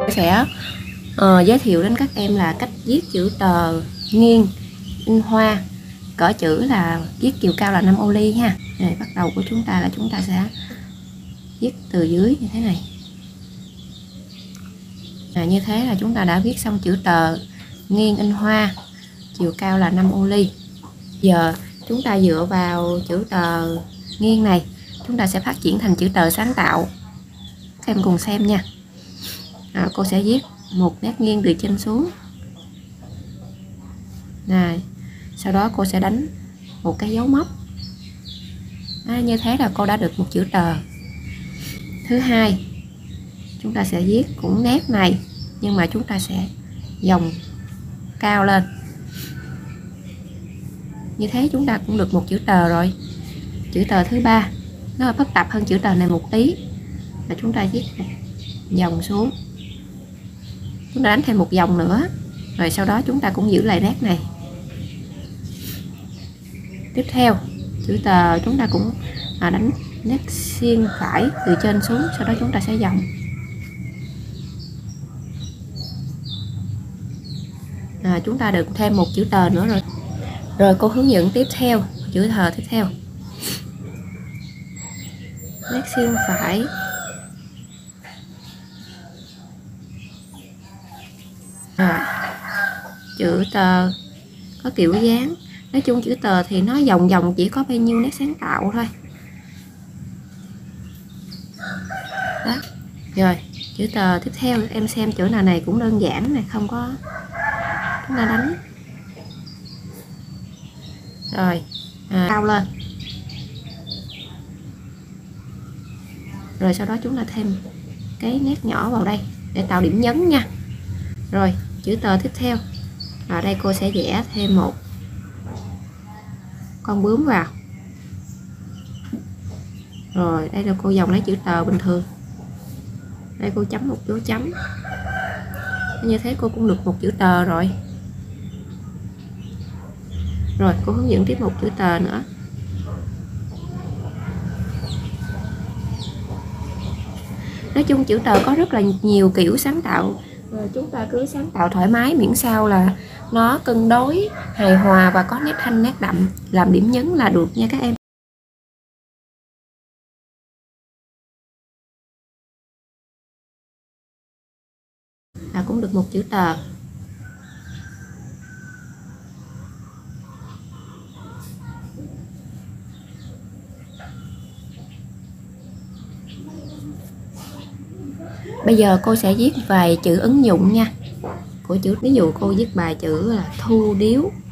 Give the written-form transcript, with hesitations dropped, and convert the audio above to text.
Sẽ giới thiệu đến các em là cách viết chữ tờ nghiêng in hoa, cỡ chữ là viết chiều cao là 5 ô ly ha. Rồi bắt đầu của chúng ta là chúng ta sẽ viết từ dưới như thế này. Như thế là chúng ta đã viết xong chữ tờ nghiêng in hoa, chiều cao là 5 ô ly. Giờ chúng ta dựa vào chữ tờ nghiêng này, chúng ta sẽ phát triển thành chữ tờ sáng tạo. Các em cùng xem nha. Cô sẽ viết một nét nghiêng từ trên xuống này, sau đó cô sẽ đánh một cái dấu móc. Như thế là cô đã được một chữ tờ. Thứ hai, chúng ta sẽ viết cũng nét này, nhưng mà chúng ta sẽ dòng cao lên. Như thế chúng ta cũng được một chữ tờ rồi. Chữ tờ thứ ba nó phức tạp hơn chữ tờ này một tí, là chúng ta viết một dòng xuống, chúng ta đánh thêm một dòng nữa, rồi sau đó chúng ta cũng giữ lại nét này. Tiếp theo chữ tờ chúng ta cũng đánh nét xiên phải từ trên xuống, sau đó chúng ta sẽ dòng. Chúng ta được thêm một chữ tờ nữa rồi. Rồi cô hướng dẫn tiếp theo, chữ tờ tiếp theo. Nét xiên phải, chữ tờ có kiểu dáng. Nói chung chữ tờ thì nó vòng vòng chỉ có bao nhiêu nét sáng tạo thôi. Đó. Rồi chữ tờ tiếp theo em xem chữ nào này cũng đơn giản này, không có, chúng ta đánh rồi cao lên, rồi sau đó chúng ta thêm cái nét nhỏ vào đây để tạo điểm nhấn nha. Rồi chữ tờ tiếp theo, ở đây cô sẽ vẽ thêm một con bướm vào. Rồi đây là cô dòng lấy chữ tờ bình thường, đây cô chấm một dấu chấm. Như thế cô cũng được một chữ tờ rồi. Rồi cô hướng dẫn tiếp một chữ tờ nữa. Nói chung chữ tờ có rất là nhiều kiểu sáng tạo, rồi chúng ta cứ sáng tạo thoải mái, miễn sao là nó cân đối, hài hòa và có nét thanh nét đậm làm điểm nhấn là được nha các em. Cũng được một chữ tờ. Bây giờ cô sẽ viết vài chữ ứng dụng nha. Của chữ, ví dụ cô viết bài chữ là thu điếu,